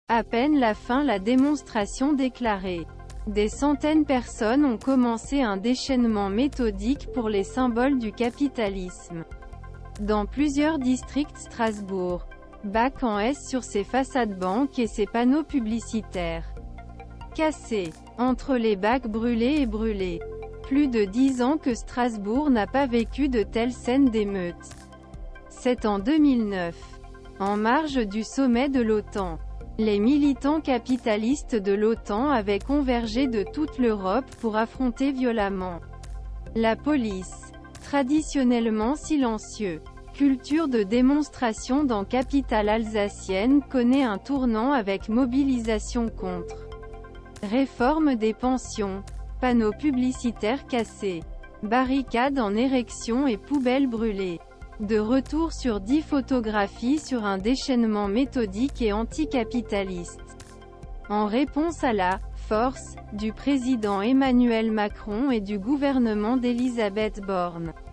À peine la démonstration déclarée. Des centaines de personnes ont commencé un déchaînement méthodique pour les symboles du capitalisme. Dans plusieurs districts de Strasbourg. Bac en S sur ses façades banques et ses panneaux publicitaires. Cassés. Entre les bacs brûlés et brûlés. Plus de 10 ans que Strasbourg n'a pas vécu de telles scènes d'émeutes. C'est en 2009. En marge du sommet de l'OTAN. Les militants capitalistes de l'OTAN avaient convergé de toute l'Europe pour affronter violemment la police. Traditionnellement silencieux. Culture de démonstration dans capitale alsacienne connaît un tournant avec mobilisation contre. Réforme des pensions. Panneaux publicitaires cassés. Barricades en érection et poubelles brûlées. De retour sur 10 photographies sur un déchaînement méthodique et anticapitaliste. En réponse à la « force » du président Emmanuel Macron et du gouvernement d'Elisabeth Borne.